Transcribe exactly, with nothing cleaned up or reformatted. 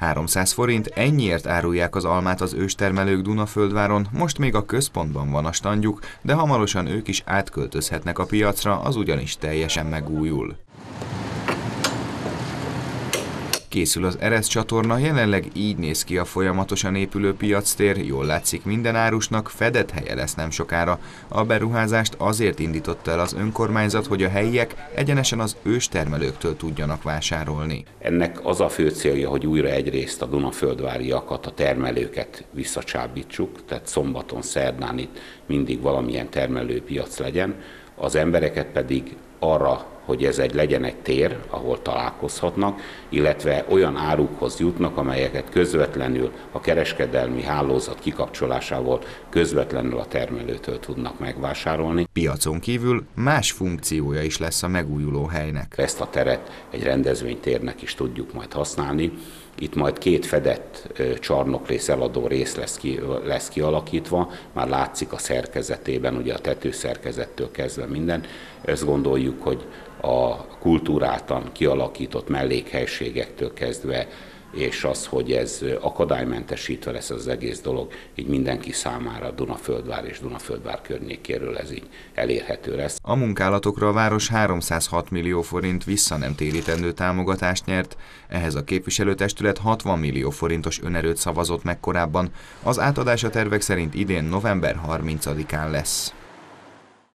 háromszáz forint, ennyiért árulják az almát az őstermelők Dunaföldváron, most még a központban van a standjuk, de hamarosan ők is átköltözhetnek a piacra, az ugyanis teljesen megújul. Készül az Eresz csatorna, jelenleg így néz ki a folyamatosan épülő piactér, jól látszik minden árusnak, fedett helye lesz nem sokára. A beruházást azért indította el az önkormányzat, hogy a helyiek egyenesen az őstermelőktől tudjanak vásárolni. Ennek az a fő célja, hogy újra egyrészt a dunaföldváriakat, a termelőket visszacsábítsuk, tehát szombaton, szerdán itt mindig valamilyen termelőpiac legyen, az embereket pedig arra, hogy ez egy legyen egy tér, ahol találkozhatnak, illetve olyan árukhoz jutnak, amelyeket közvetlenül a kereskedelmi hálózat kikapcsolásával közvetlenül a termelőtől tudnak megvásárolni. Piacon kívül más funkciója is lesz a megújuló helynek. Ezt a teret egy rendezvénytérnek is tudjuk majd használni. Itt majd két fedett csarnokrész eladó rész lesz, ki, lesz kialakítva, már látszik a szerkezetében, ugye a tetőszerkezettől kezdve minden. Ezt gondoljuk, hogy a kultúráltan kialakított mellékhelységektől kezdve, és az, hogy ez akadálymentesítve lesz az egész dolog, így mindenki számára Dunaföldvár és Dunaföldvár környékéről ez így elérhető lesz. A munkálatokra a város háromszázhat millió forint vissza nem térítendő támogatást nyert, ehhez a képviselőtestület hatvan millió forintos önerőt szavazott meg korábban, az átadás a tervek szerint idén november harmincadikán lesz.